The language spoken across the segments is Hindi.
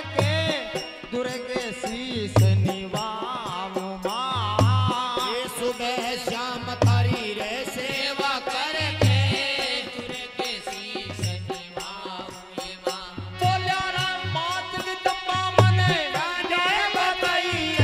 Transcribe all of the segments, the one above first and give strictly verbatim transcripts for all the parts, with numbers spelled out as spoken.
करके दुर्गे शीस निभाऊं मां। ये सुबह शाम थारी रे सेवा करके दुर्गे शीस निभाऊं ये मां। बोल्या राम मात जगदम्बा मने जाने बताइए,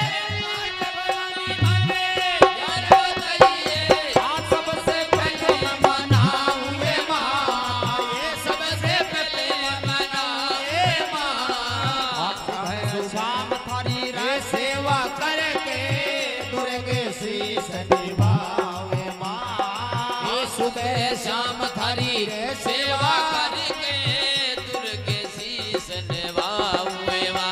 आप सबसे पहले मनाऊं ये मां। ये सबसे पहले मनाऊं ये मां। सुबह शाम थारी रे रे सेवा करके दुर्गे शीस निभावे मां। ये सुबह शाम थारी रे सेवा करके दुर्गे शीस निभावे मां।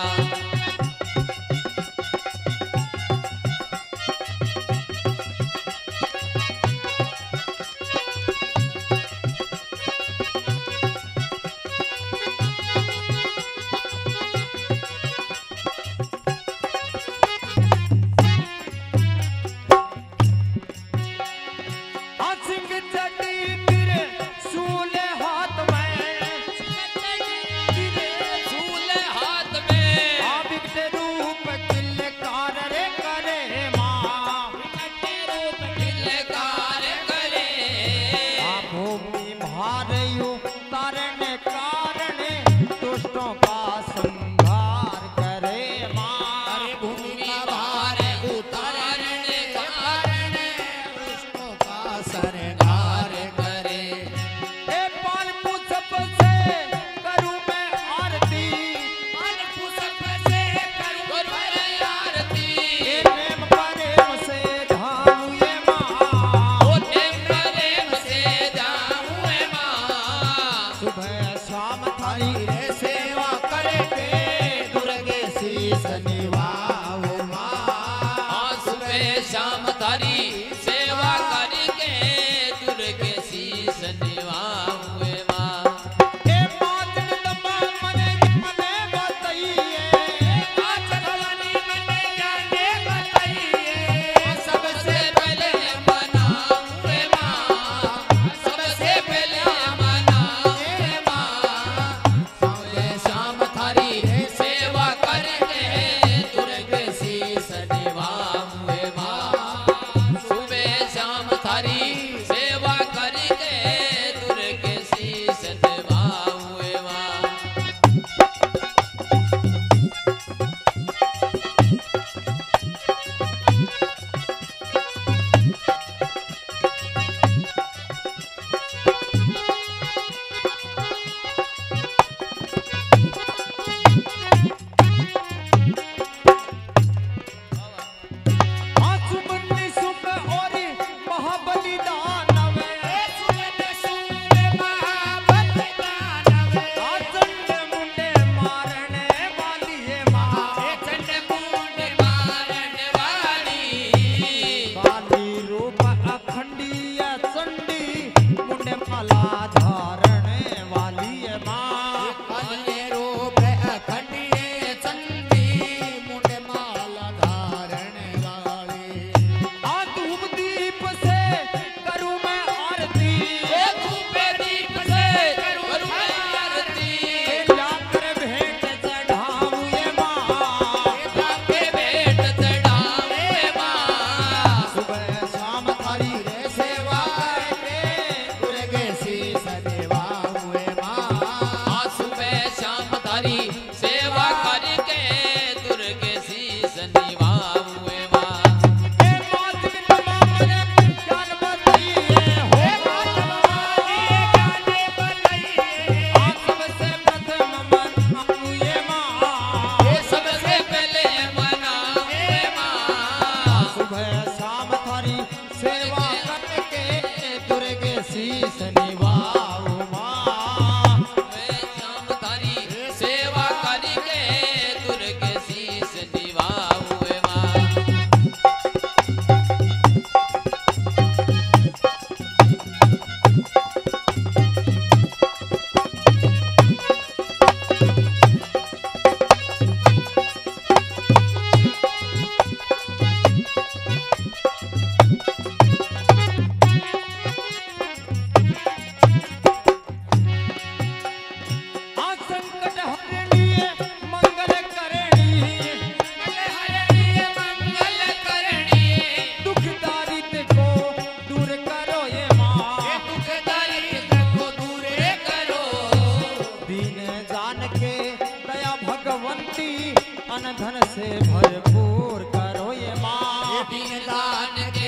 सिंह चटी तेरे सूले हाथ में, तेरे झूले हाथ में आ बिकटे रूप किलकार रे करे मां। रूप किलकार करे। आ भूमि भारयु तारण कारण दुष्टों का संहार करे मां। अरे भूमि का भार उतारने कारण दुष्टों का सरदार करे। ए पाल पुष्प से करूं मैं आरती, मन पुष्प से करूं मैं आरती। ए प्रेम प्रेम से धाऊं ये मां। ओ प्रेम प्रेम से जाऊं ए मां। सुबह शाम थारी रे सेवा करके दुर्गे शीस निभाओ मां। सुबह शाम तारी सेवा करके दुर्गे शीस निभाओ ए मां। ए मात जगदम्बा मने मने बताइए, आज भवानी मने जाने बताइए। सबसे पहले मनाऊं ए मां। सबसे पहले मनाऊं ए मां। सुबह शाम थारी सेवा करके दुर्गे शीस निभाऊं ए मां। सुबह शाम थारी सेवा करके दुर्गे शीस निभाऊं ए मां। आंसू बन्नी सुख और महाबलिदान में, आचंड मुंडे मारने वाली है मां। काली रूप अखंडीय चंडी मुंडे माला धारने वाली है मां। आ धूप दीप से करूं मैं आरती, ए जाकर भेंट चढ़ाऊं ये मां। सुबह शाम थारी रे सेवा करके दुर्गे शीस निभाऊं ये मां। सुबह शाम तारी सेवा करके दुर्गे शीस निभाऊं ए मां। ए मात जगदम्बा मने जान बताइए, हो आप सबसे प्रथम मनाऊं ये मां। ये सबसे पहले मनाऊं ए मां। सुबह शाम थारी सेवा करके दुर्गे शीस निभाऊं मां। सुबह शाम तारी सेवा करके दुर्गे शीस निभाऊं ए मां। अन धन से भरपूर करो ये माँ। दीन दान के